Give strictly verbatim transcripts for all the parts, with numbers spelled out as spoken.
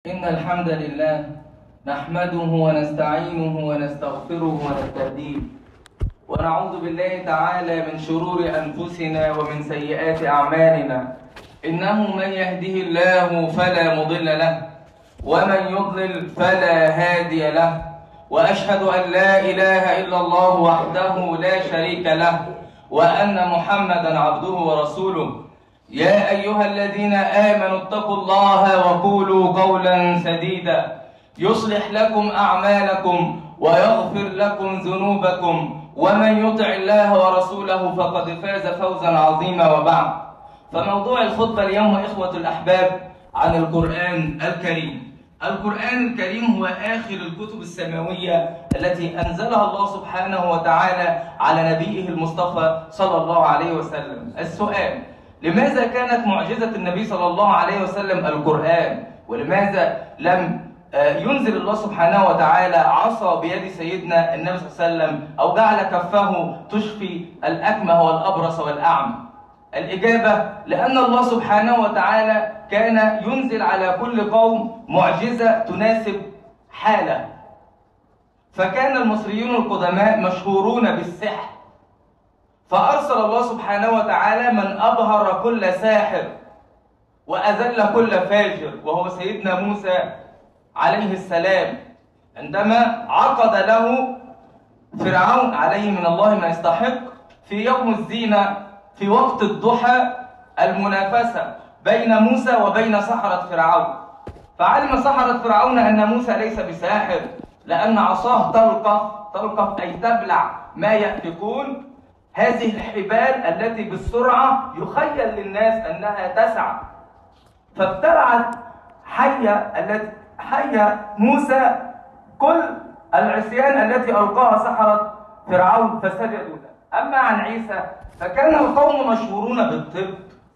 إن الحمد لله نحمده ونستعينه ونستغفره ونستهديه ونعوذ بالله تعالى من شرور أنفسنا ومن سيئات أعمالنا. إنه من يهده الله فلا مضل له ومن يضلل فلا هادي له، وأشهد أن لا إله إلا الله وحده لا شريك له، وأن محمدا عبده ورسوله. يا أيها الذين آمنوا اتقوا الله وقولوا قولا سديدا يصلح لكم أعمالكم ويغفر لكم ذنوبكم، ومن يطع الله ورسوله فقد فاز فوزا عظيما. وبعد، فموضوع الخطبة اليوم إخوة الأحباب عن القرآن الكريم. القرآن الكريم هو آخر الكتب السماوية التي أنزلها الله سبحانه وتعالى على نبيه المصطفى صلى الله عليه وسلم. السؤال: لماذا كانت معجزة النبي صلى الله عليه وسلم القرآن؟ ولماذا لم ينزل الله سبحانه وتعالى عصا بيد سيدنا النبي صلى الله عليه وسلم أو جعل كفه تشفي الأكمه والأبرص والأعمى؟ الإجابة: لأن الله سبحانه وتعالى كان ينزل على كل قوم معجزة تناسب حاله. فكان المصريون القدماء مشهورون بالسحر، فأرسل الله سبحانه وتعالى من أبهر كل ساحر وأذل كل فاجر، وهو سيدنا موسى عليه السلام، عندما عقد له فرعون عليه من الله ما يستحق في يوم الزينة في وقت الضحى المنافسة بين موسى وبين سحرة فرعون. فعلم سحرة فرعون أن موسى ليس بساحر، لأن عصاه تلقف تلقف أي تبلع ما يأفكون، هذه الحبال التي بالسرعة يخيل للناس أنها تسعى. فابتلعت حية التي حية موسى كل العصيان التي ألقاها سحرة فرعون فسجدوا له. أما عن عيسى فكان القوم مشهورون بالطب،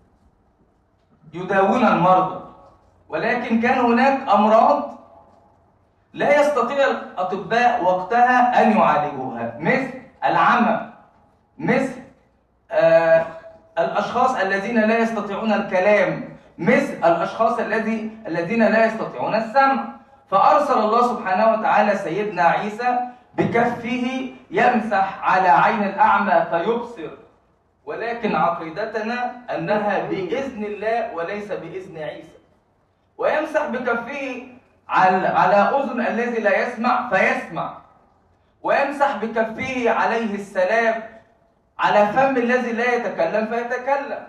يداوون المرضى، ولكن كان هناك أمراض لا يستطيع الأطباء وقتها أن يعالجوها، مثل العمى، مثل آه الأشخاص الذين لا يستطيعون الكلام، مثل الأشخاص الذي الذين لا يستطيعون السمع. فأرسل الله سبحانه وتعالى سيدنا عيسى بكفه يمسح على عين الأعمى فيبصر، ولكن عقيدتنا أنها بإذن الله وليس بإذن عيسى. ويمسح بكفه على على أذن الذي لا يسمع فيسمع، ويمسح بكفه عليه السلام على فم الذي لا يتكلم فيتكلم.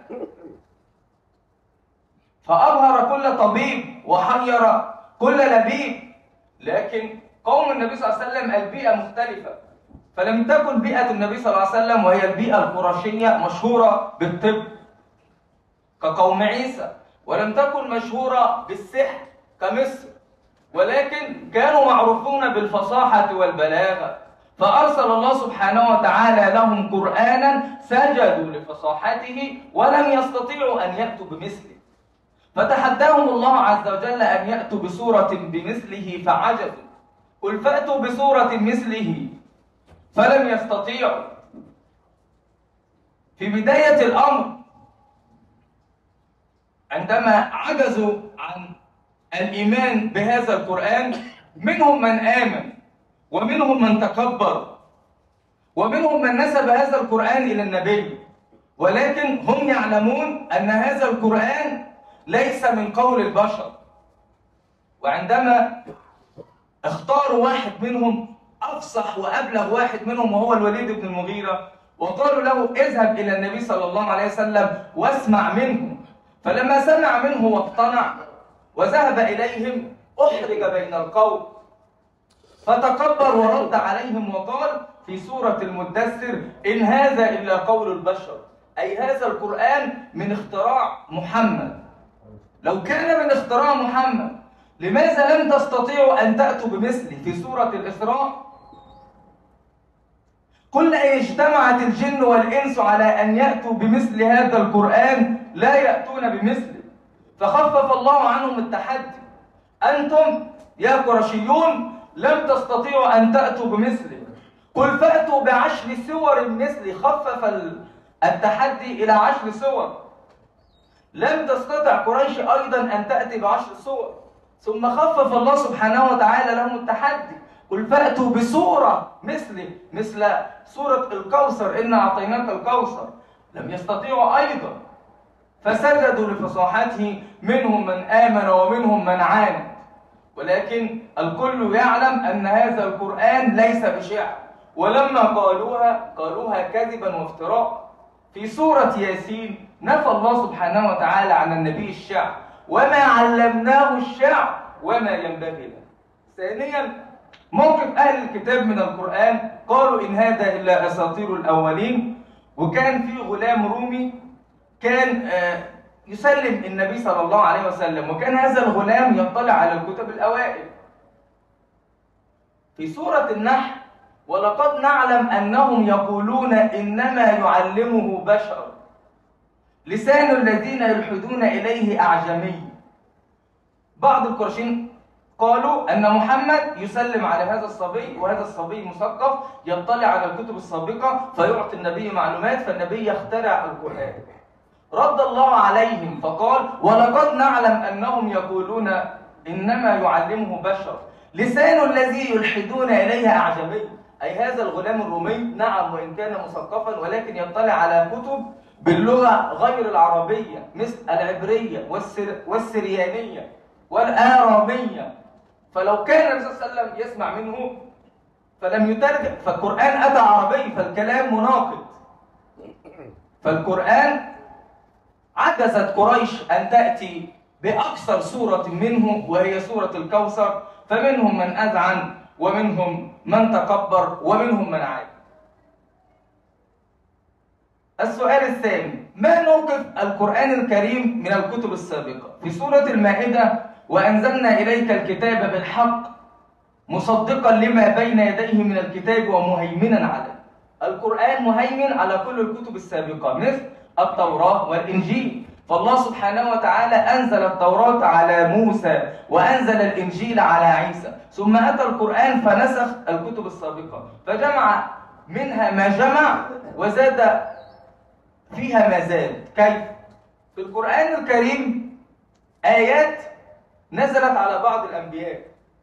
فأبهر كل طبيب وحير كل لبيب. لكن قوم النبي صلى الله عليه وسلم البيئة مختلفة، فلم تكن بيئة النبي صلى الله عليه وسلم وهي البيئة القرشية مشهورة بالطب كقوم عيسى، ولم تكن مشهورة بالسحر كمصر، ولكن كانوا معروفون بالفصاحة والبلاغة. فأرسل الله سبحانه وتعالى لهم قرآنا سجدوا لفصاحته ولم يستطيعوا أن يأتوا بمثله، فتحداهم الله عز وجل أن يأتوا بسورة بمثله فعجزوا. قل فأتوا بسورة مثله فلم يستطيعوا. في بداية الأمر عندما عجزوا عن الإيمان بهذا القرآن، منهم من آمن ومنهم من تكبر ومنهم من نسب هذا القرآن إلى النبي، ولكن هم يعلمون أن هذا القرآن ليس من قول البشر. وعندما اختاروا واحد منهم أفصح وأبلغ واحد منهم وهو الوليد بن المغيرة، وقالوا له اذهب إلى النبي صلى الله عليه وسلم واسمع منه، فلما سمع منه واقتنع وذهب إليهم أحرج بين القوم، فتكبر ورد عليهم وقال في سورة المدثر: إن هذا إلا قول البشر، أي هذا القرآن من اختراع محمد. لو كان من اختراع محمد لماذا لم تستطيعوا أن تأتوا بمثله؟ في سورة الإسراء: قل إن اجتمعت الجن والإنس على أن يأتوا بمثل هذا القرآن لا يأتون بمثله. فخفف الله عنهم التحدي: أنتم يا قرشيون لم تستطيعوا أن تأتوا بمثله، قل فأتوا بعشر سور مثله. خفف التحدي إلى عشر سور. لم تستطع قريش أيضا أن تأتي بعشر سور. ثم خفف الله سبحانه وتعالى لهم التحدي، قل فأتوا بسورة مثله، مثل سورة الكوثر، إنا أعطيناك الكوثر. لم يستطيعوا أيضا، فسجدوا لفصاحته، منهم من آمن ومنهم من عاند. ولكن الكل يعلم أن هذا القرآن ليس بشعر، ولما قالوها قالوها كذبا وافتراء. في سورة ياسين نفى الله سبحانه وتعالى عن النبي الشعر، وما علمناه الشعر وما ينبغي له. ثانيا، موقف أهل الكتاب من القرآن، قالوا إن هذا إلا أساطير الأولين. وكان في غلام رومي كان يسلم النبي صلى الله عليه وسلم، وكان هذا الغلام يطلع على الكتب الأوائل. في سورة النحل ولقد نعلم أنهم يقولون إنما يعلمه بشر لسان الذين يلحدون إليه أعجمي. بعض القرشين قالوا أن محمد يسلم على هذا الصبي، وهذا الصبي مثقف يطلع على الكتب السابقة فيعطي النبي معلومات، فالنبي يخترع القرآن. رد الله عليهم فقال ولقد نعلم أنهم يقولون إنما يعلمه بشر لسان الذي يلحدون إليه أعجمي، أي هذا الغلام الرومي نعم وإن كان مثقفا ولكن يطلع على كتب باللغة غير العربية، مثل العبرية والسر والسريانية والآرامية. فلو كان النبي صلى الله عليه وسلم يسمع منه فلم يترجم، فالقرآن أتى عربي فالكلام مناقض. فالقرآن عجزت قريش أن تأتي بأكثر سورة منه وهي سورة الكوثر، فمنهم من أذعن ومنهم من تكبر ومنهم من عاد. السؤال الثاني، ما موقف القرآن الكريم من الكتب السابقة؟ في سورة المائدة وأنزلنا إليك الكتاب بالحق مصدقا لما بين يديه من الكتاب ومهيمنا عليه. القرآن مهيمن على كل الكتب السابقة مثل التوراة والإنجيل، فالله سبحانه وتعالى أنزل التوراة على موسى وأنزل الإنجيل على عيسى، ثم أتى القرآن فنسخ الكتب السابقة فجمع منها ما جمع وزاد فيها ما زاد. كيف؟ في القرآن الكريم آيات نزلت على بعض الأنبياء،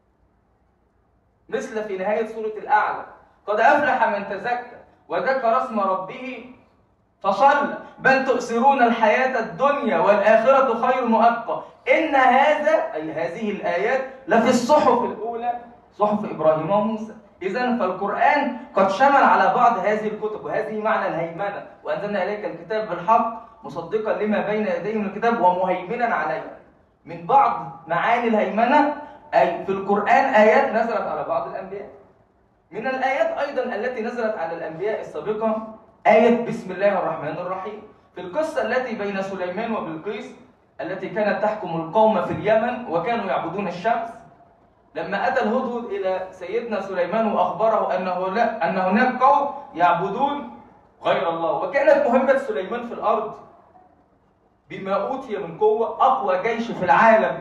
مثل في نهاية سورة الأعلى قد أفلح من تزكى وذكر اسم ربه فصلى بل تؤثرون الحياة الدنيا والآخرة خير وأبقى إن هذا أي هذه الآيات لفي الصحف الأولى صحف إبراهيم وموسى. إذن فالقرآن قد شمل على بعض هذه الكتب، وهذه معنى الهيمنة، وأنزلنا إليك الكتاب بالحق مصدقا لما بين يديه من الكتاب ومهيمنا عليه. من بعض معاني الهيمنة أي في القرآن آيات نزلت على بعض الأنبياء. من الآيات أيضا التي نزلت على الأنبياء السابقة آية بسم الله الرحمن الرحيم. في القصة التي بين سليمان وبلقيس التي كانت تحكم القوم في اليمن وكانوا يعبدون الشمس، لما أتى الهدهد إلى سيدنا سليمان وأخبره أنه لا أن هناك قوم يعبدون غير الله، وكانت مهمة سليمان في الأرض بما أوتي من قوة أقوى جيش في العالم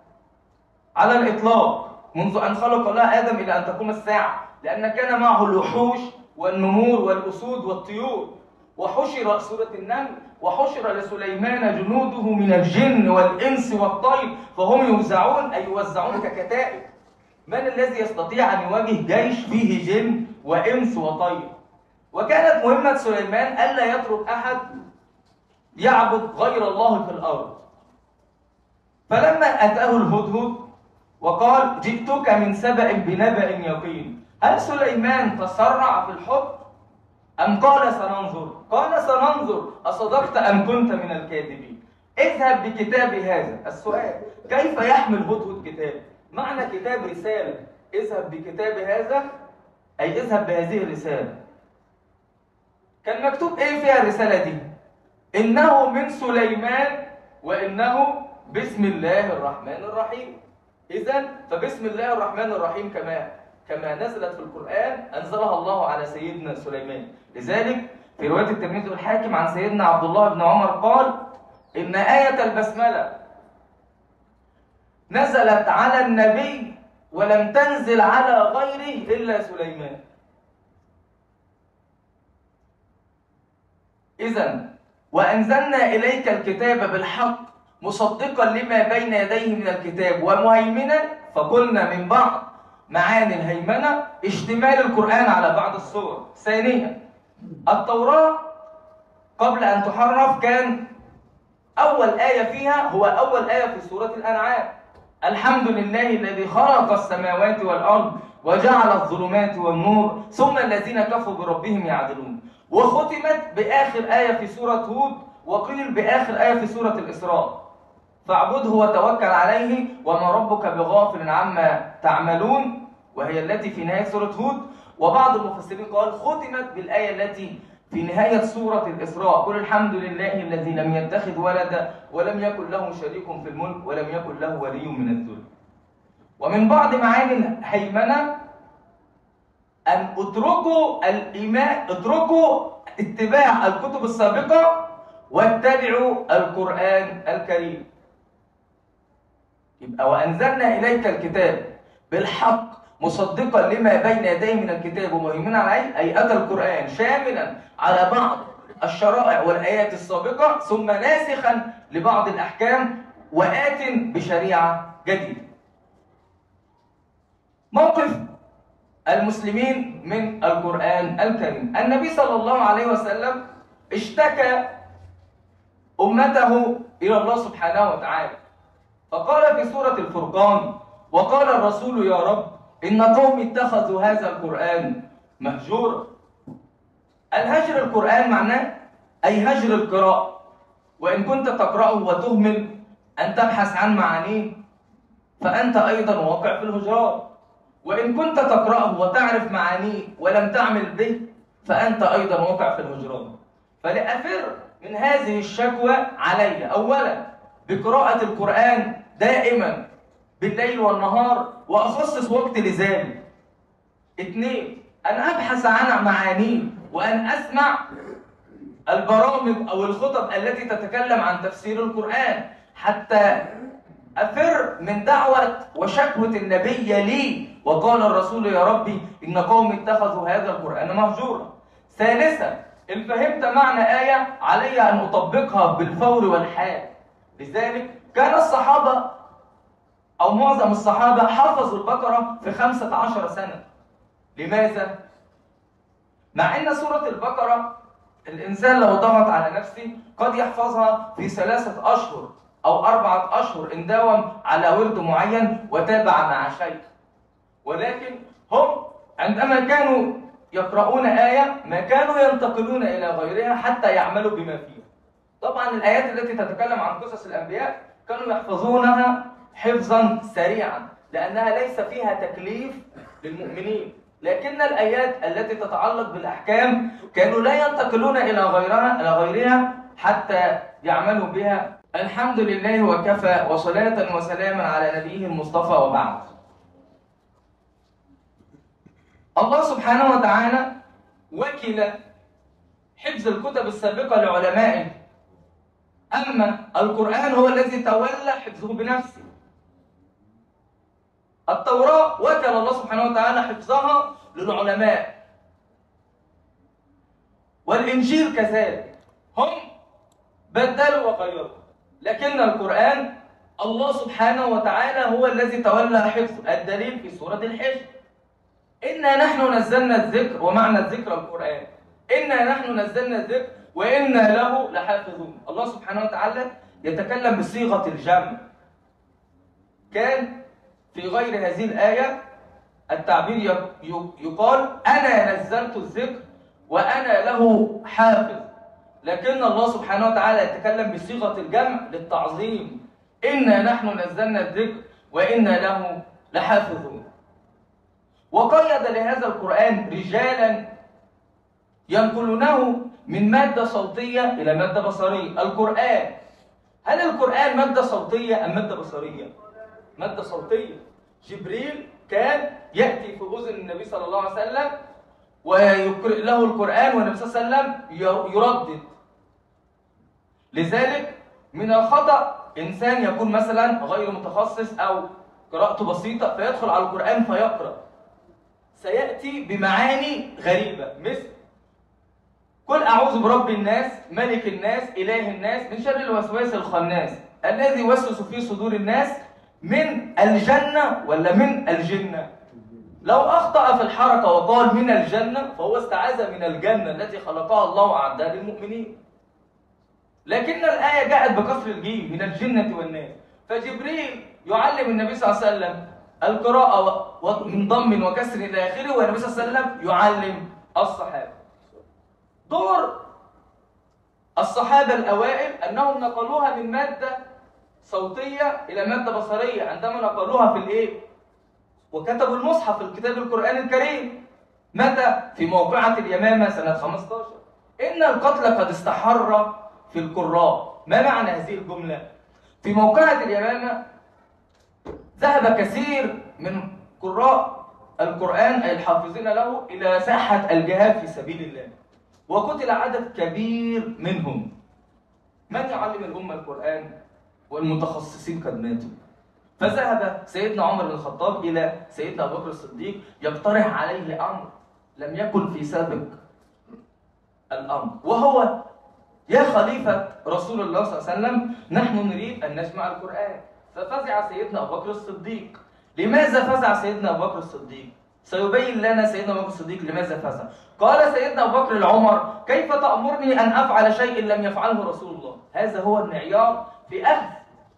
على الإطلاق منذ أن خلق الله آدم إلى أن تقوم الساعة، لأن كان معه الوحوش والنمور والأسود والطيور. وحشر سورة النمل وحشر لسليمان جنوده من الجن والإنس والطير فهم يوزعون أي يوزعون ككتائب. من الذي يستطيع أن يواجه جيش فيه جن وإنس وطير؟ وكانت مهمة سليمان ألا يترك أحد يعبد غير الله في الأرض. فلما أتاه الهدهد وقال جئتك من سبأ بنبأ يقين، هل سليمان تسرع في الحكم أم قال سننظر؟ قال سننظر أصدقت أم كنت من الكاذبين. اذهب بكتاب هذا. السؤال، كيف يحمل هدهد كتاب؟ معنى كتاب رسالة. اذهب بكتاب هذا أي اذهب بهذه الرسالة. كان مكتوب إيه فيها الرسالة دي؟ إنه من سليمان وإنه بسم الله الرحمن الرحيم. إذن فبسم الله الرحمن الرحيم كما كما نزلت في القرآن أنزلها الله على سيدنا سليمان. لذلك في رواية الترمذي والحاكم عن سيدنا عبد الله بن عمر قال إن آية البسملة نزلت على النبي ولم تنزل على غيره إلا سليمان. إذن وأنزلنا إليك الكتاب بالحق مصدقا لما بين يديه من الكتاب ومهيمنا. فقلنا من بعض معاني الهيمنة اشتمال القرآن على بعض الصور. ثانيا، التوراة قبل أن تحرف كان أول آية فيها هو أول آية في سورة الأنعام: الحمد لله الذي خلق السماوات والأرض وجعل الظلمات والنور ثم الذين كفروا بربهم يعدلون. وختمت بآخر آية في سورة هود، وقيل بآخر آية في سورة الإسراء: فاعبده وتوكل عليه وما ربك بغافل عما تعملون، وهي التي في نهاية سورة هود. وبعض المفسرين قال ختمت بالآية التي في نهاية سورة الإسراء: قل الحمد لله الذي لم يتخذ ولدا ولم يكن له شريك في الملك ولم يكن له ولي من الذل. ومن بعض معاني الهيمنة أن اتركوا الإيمان، اتركوا اتباع الكتب السابقة واتبعوا القرآن الكريم. يبقى وأنزلنا إليك الكتاب بالحق مصدقا لما بين يديه من الكتاب ومهيمنا عليه، أي أتى القرآن شاملا على بعض الشرائع والآيات السابقة ثم ناسخا لبعض الأحكام وآت بشريعة جديدة. موقف المسلمين من القرآن الكريم: النبي صلى الله عليه وسلم اشتكى أمته إلى الله سبحانه وتعالى، فقال في سورة الفرقان: وقال الرسول يا رب إن قوم اتخذوا هذا القرآن مهجورا. الهجر القرآن معناه أي هجر القراءة، وإن كنت تقرأه وتهمل أن تبحث عن معانيه فأنت أيضا واقع في الهجران، وإن كنت تقرأه وتعرف معانيه ولم تعمل به فأنت أيضا واقع في الهجران. فلأفر من هذه الشكوى علي أولا بقراءة القرآن دائما بالليل والنهار وأخصص وقت لذلك. اثنين، أن أبحث عن معانيه وأن أسمع البرامج أو الخطب التي تتكلم عن تفسير القرآن حتى أفر من دعوة وشكوى النبي لي وقال الرسول يا ربي إن قوم اتخذوا هذا القرآن مهجورا. ثالثا، إن فهمت معنى آية علي أن أطبقها بالفور والحال. لذلك كان الصحابة أو معظم الصحابة حفظوا البقرة في خمسة عشر سنة. لماذا؟ مع أن سورة البقرة الإنسان لو ضغط على نفسه قد يحفظها في ثلاثة أشهر أو أربعة أشهر إن داوم على ورد معين وتابع مع شيخ. ولكن هم عندما كانوا يقرؤون آية ما كانوا ينتقلون إلى غيرها حتى يعملوا بما فيها. طبعا الآيات التي تتكلم عن قصص الأنبياء كانوا يحفظونها حفظا سريعا لأنها ليس فيها تكليف للمؤمنين، لكن الآيات التي تتعلق بالأحكام كانوا لا ينتقلون إلى غيرها إلى غيرها حتى يعملوا بها. الحمد لله وكفى وصلاة وسلاما على نبيه المصطفى وبعد. الله سبحانه وتعالى وكل حفظ الكتب السابقة لعلمائه، أما القرآن هو الذي تولى حفظه بنفسه. التوراة وكل الله سبحانه وتعالى حفظها للعلماء، والإنجيل كذلك هم بدلوا وغيروا، لكن القرآن الله سبحانه وتعالى هو الذي تولى حفظه. الدليل في سورة الحجر: إنا نحن نزلنا الذكر، ومعنى الذكر القرآن، إنا نحن نزلنا الذكر وإنا له لحافظون. الله سبحانه وتعالى يتكلم بصيغة الجمع. كان في غير هذه الآية التعبير يقال أنا نزلت الذكر وأنا له حافظ، لكن الله سبحانه وتعالى يتكلم بصيغة الجمع للتعظيم: إنا نحن نزلنا الذكر وإنا له لحافظون. وقيد لهذا القرآن رجالا ينقلونه من مادة صوتية إلى مادة بصرية. القرآن، هل القرآن مادة صوتية أم مادة بصرية؟ مادة صوتية. جبريل كان يأتي في أذن النبي صلى الله عليه وسلم ويقرأ له القرآن والنبي صلى الله عليه وسلم يردد. لذلك من الخطأ إنسان يكون مثلا غير متخصص أو قراءته بسيطة فيدخل على القرآن فيقرأ، سيأتي بمعاني غريبة مثل قل أعوذ برب الناس ملك الناس إله الناس من شر الوسواس الخناس الذي يوسوس في صدور الناس من الجنة ولا من الجنة؟ لو أخطأ في الحركة وقال من الجنة فهو استعاذ من الجنة التي خلقها الله وأعدها للمؤمنين. لكن الآية جاءت بكسر الجيم من الجنة والناس، فجبريل يعلم النبي صلى الله عليه وسلم القراءة من ضم وكسر إلى آخره، والنبي صلى الله عليه وسلم يعلم الصحابة. دور الصحابة الأوائل أنهم نقلوها من مادة صوتية إلى مادة بصرية عندما نقلوها في الإيه؟ وكتبوا المصحف الكتاب القرآن الكريم. متى؟ في موقعة اليمامة سنة خمسة عشر. إن القتل قد استحر في القراء. ما معنى هذه الجملة؟ في موقعة اليمامة ذهب كثير من قراء القرآن أي الحافظين له إلى ساحة الجهاد في سبيل الله، وقتل عدد كبير منهم. من يعلم الأمة القرآن؟ والمتخصصين قد ماتوا. فذهب سيدنا عمر بن الخطاب إلى سيدنا أبو بكر الصديق يقترح عليه أمر لم يكن في سابق الأمر، وهو: يا خليفة رسول الله صلى الله عليه وسلم، نحن نريد أن نجمع القرآن. ففزع سيدنا أبو بكر الصديق. لماذا فزع سيدنا أبو بكر الصديق؟ سيبين لنا سيدنا أبو بكر الصديق لماذا فزع. قال سيدنا أبو بكر لعمر: كيف تأمرني أن أفعل شيء لم يفعله رسول الله؟ هذا هو المعيار في أخذ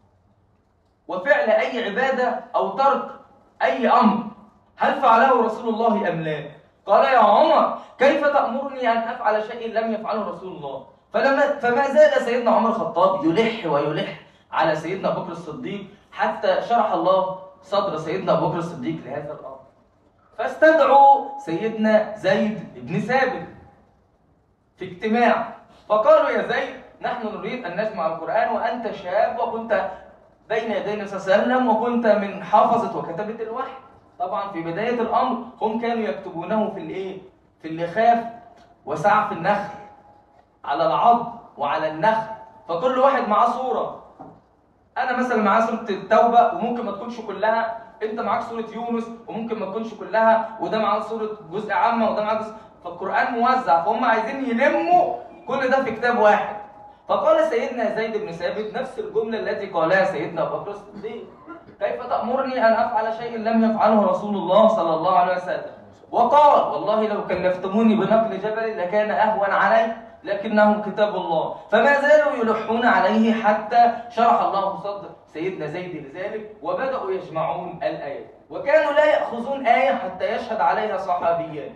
وفعل أي عبادة أو ترك أي أمر، هل فعله رسول الله أم لا؟ قال: يا عمر، كيف تأمرني أن أفعل شيء لم يفعله رسول الله؟ فلما فما زال سيدنا عمر الخطاب يلح ويلح على سيدنا أبو بكر الصديق حتى شرح الله صدر سيدنا أبو بكر الصديق لهذا الأمر. فاستدعوا سيدنا زيد بن ثابت في اجتماع، فقالوا: يا زيد، نحن نريد أن نجمع القرآن وأنت شاب وكنت بين يدي النبي صلى الله عليه وسلم وكنت من حافظة وكتبة الوحي. طبعا في بداية الأمر هم كانوا يكتبونه في الإيه؟ في اللخاف وسعف النخل، على العض وعلى النخل، فكل واحد معاه صورة. أنا مثلا معاه سورة التوبة وممكن ما تكونش كلها، أنت معاك سورة يونس وممكن ما تكونش كلها، وده معاه سورة جزء عامة وده معاه جزء، فالقرآن موزع، فهم عايزين يلموا كل ده في كتاب واحد. فقال سيدنا زيد بن ثابت نفس الجملة التي قالها سيدنا أبو بكر الصديق: كيف تأمرني أن أفعل شيء لم يفعله رسول الله صلى الله عليه وسلم؟ وقال: والله لو كلفتموني بنقل جبل لكان أهون علي، لكنه كتاب الله. فما زالوا يلحون عليه حتى شرح الله صدر سيدنا زيد لذلك، وبدأوا يجمعون الآية، وكانوا لا يأخذون آية حتى يشهد عليها صحابيان.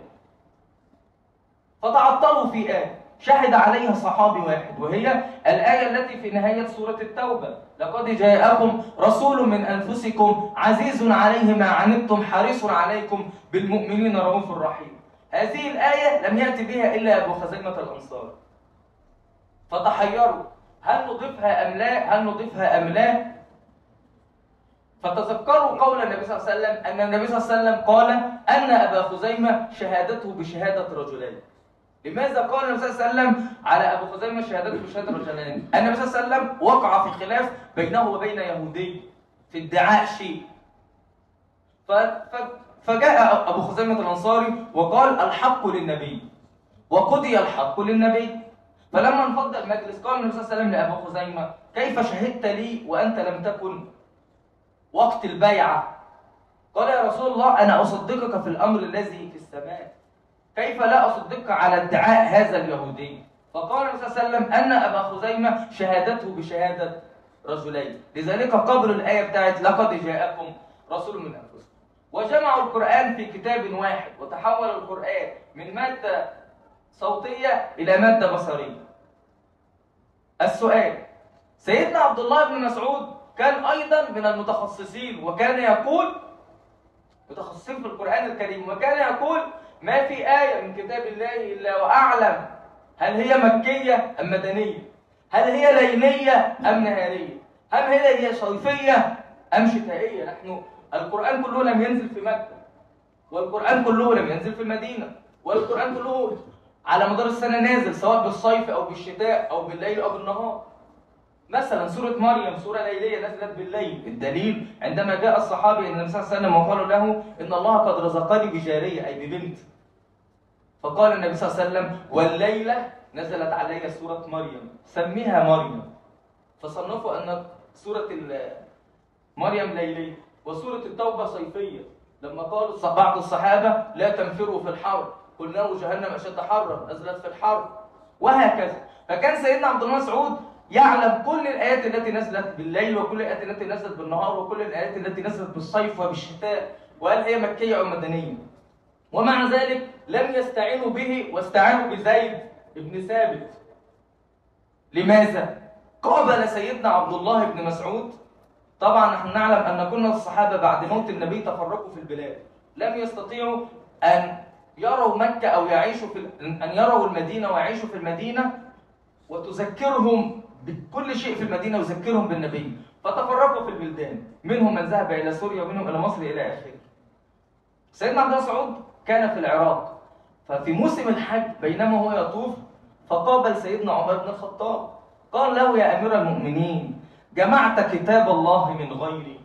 فتعطلوا في آية شهد عليها صحابي واحد، وهي الآية التي في نهاية سورة التوبة: لقد جاءكم رسول من أنفسكم عزيز عليه ما عنتم حريص عليكم بالمؤمنين رؤوف رحيم. هذه الآية لم يأتي بها إلا أبو خزيمة الأنصار، فتحيروا هل نضيفها أم لا؟ هل نضيفها أم لا؟ فتذكروا قول النبي صلى الله عليه وسلم أن النبي صلى الله عليه وسلم قال أن أبا خزيمة شهادته بشهادة رجلين. لماذا قال النبي صلى الله عليه وسلم على أبو خزيمة شهادته بشهادة رجلين؟ النبي صلى الله عليه وسلم وقع في خلاف بينه وبين يهودي في ادعاء شيء، فجاء أبو خزيمة الأنصاري وقال: الحق للنبي، وقضي الحق للنبي. فلما انفض المجلس قال النبي صلى الله عليه وسلم لأبو خزيمة: كيف شهدت لي وأنت لم تكن وقت البيعة؟ قال: يا رسول الله، أنا أصدقك في الأمر الذي في السماء، كيف لا أصدقك على ادعاء هذا اليهودي؟ فقال النبي صلى الله عليه وسلم أن أبا خزيمة شهادته بشهادة رجلين، لذلك قبل الآية بتاعت لقد جاءكم رسول من أنفسكم. وجمعوا القرآن في كتاب واحد، وتحول القرآن من مادة صوتية إلى مادة بصرية. السؤال: سيدنا عبد الله بن مسعود كان أيضا من المتخصصين، وكان يقول متخصصين في القرآن الكريم، وكان يقول: ما في آية من كتاب الله إلا وأعلم هل هي مكية أم مدنية، هل هي ليلية أم نهارية، هل هي هي صيفية أم شتائية. نحن القرآن كله لم ينزل في مكة، والقرآن كله لم ينزل في المدينة، والقرآن كله على مدار السنة نازل، سواء بالصيف أو بالشتاء أو بالليل أو بالنهار. مثلا سورة مريم سورة ليلية نزلت بالليل، الدليل عندما جاء الصحابي النبي صلى الله عليه وسلم وقالوا له: إن الله قد رزقني بجارية أي ببنت. فقال النبي صلى الله عليه وسلم: والليلة نزلت علي سورة مريم، سميها مريم. فصنفوا أن سورة مريم ليلية، وسورة التوبة صيفية، لما قال بعض الصحابة لا تنفروا في الحر، قل نار جهنم أشد حرا نزلت في الحر، وهكذا. فكان سيدنا عبد الله مسعود يعلم كل الآيات التي نزلت بالليل، وكل الآيات التي نزلت بالنهار، وكل الآيات التي نزلت بالصيف وبالشتاء، وهل هي مكية أو مدنية. ومع ذلك لم يستعينوا به، واستعانوا بزيد بن ثابت. لماذا؟ قابل سيدنا عبد الله بن مسعود. طبعا نحن نعلم أن كل الصحابة بعد موت النبي تفرقوا في البلاد، لم يستطيعوا أن يروا مكة أو يعيشوا في أن يروا المدينة ويعيشوا في المدينة وتذكرهم بكل شيء في المدينة ويذكرهم بالنبي، فتفرقوا في البلدان، منهم من ذهب إلى سوريا ومنهم إلى مصر إلى آخره. سيدنا عبد الله مسعود كان في العراق، ففي موسم الحج بينما هو يطوف فقابل سيدنا عمر بن الخطاب، قال له يا أمير المؤمنين جمعت كتاب الله من غيري،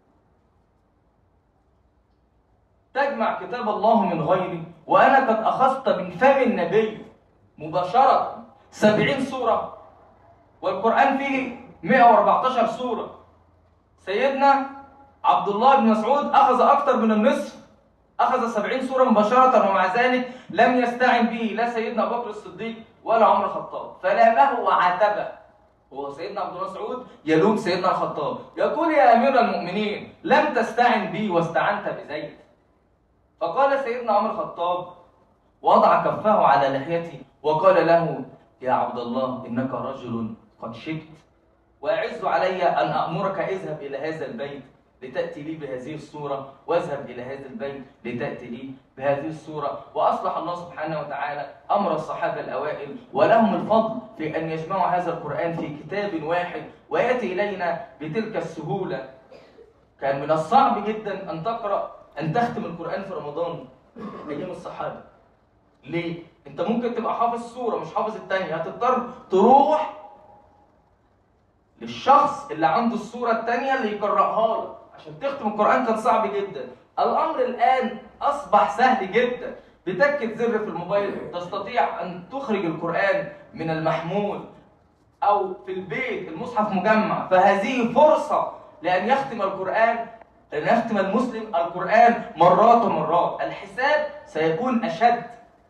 تجمع كتاب الله من غيري وأنا قد أخذت من فم النبي مباشرة سبعين سورة، والقرآن فيه مئة وأربعة عشر سورة. سيدنا عبد الله بن مسعود أخذ أكثر من النصف، أخذ سبعين سورة مباشرة، ومع ذلك لم يستعن به لا سيدنا أبو بكر الصديق ولا عمر الخطاب، فلامه وعاتبه. هو سيدنا عبد الله مسعود يلوم سيدنا الخطاب، يقول يا أمير المؤمنين لم تستعن بي واستعنت بزيد. فقال سيدنا عمر الخطاب وضع كفه على لحيته وقال له يا عبد الله إنك رجل قد شبت، ويعز علي أن أأمرك اذهب إلى هذا البيت لتأتي لي بهذه الصورة، واذهب إلى هذا البيت لتأتي لي بهذه الصورة. وأصلح الله سبحانه وتعالى أمر الصحابة الأوائل، ولهم الفضل في أن يجمعوا هذا القرآن في كتاب واحد ويأتي إلينا بتلك السهولة. كان من الصعب جدا أن تقرأ أن تختم القرآن في رمضان أيام الصحابة. ليه؟ أنت ممكن تبقى حافظ سورة مش حافظ التانية، هتضطر تروح للشخص اللي عنده السورة التانية اللي يقرأها لك عشان تختم القرآن. كان صعب جدا. الأمر الآن أصبح سهل جدا، بتكة زر في الموبايل تستطيع أن تخرج القرآن من المحمول أو في البيت المصحف مجمع. فهذه فرصة لأن يختم القرآن، أن يختم المسلم القرآن مرات ومرات. الحساب سيكون أشد.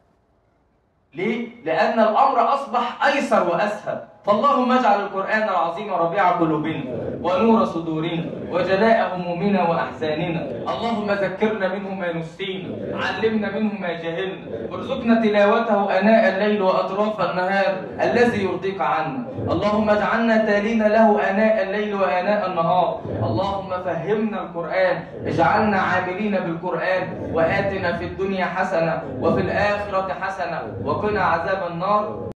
ليه؟ لأن الأمر أصبح أيسر وأسهل. فاللهم اجعل القرآن العظيم ربيع قلوبنا ونور صدورنا وجلاء همومنا وأحزاننا. اللهم ذكرنا منه ما نسينا، علمنا منه ما جهلنا، وارزقنا تلاوته آناء الليل وأطراف النهار الذي يرضيك عنا. اللهم اجعلنا تالين له آناء الليل وآناء النهار. اللهم فهمنا القرآن، اجعلنا عاملين بالقرآن، وآتنا في الدنيا حسنة وفي الآخرة حسنة وقنا عذاب النار.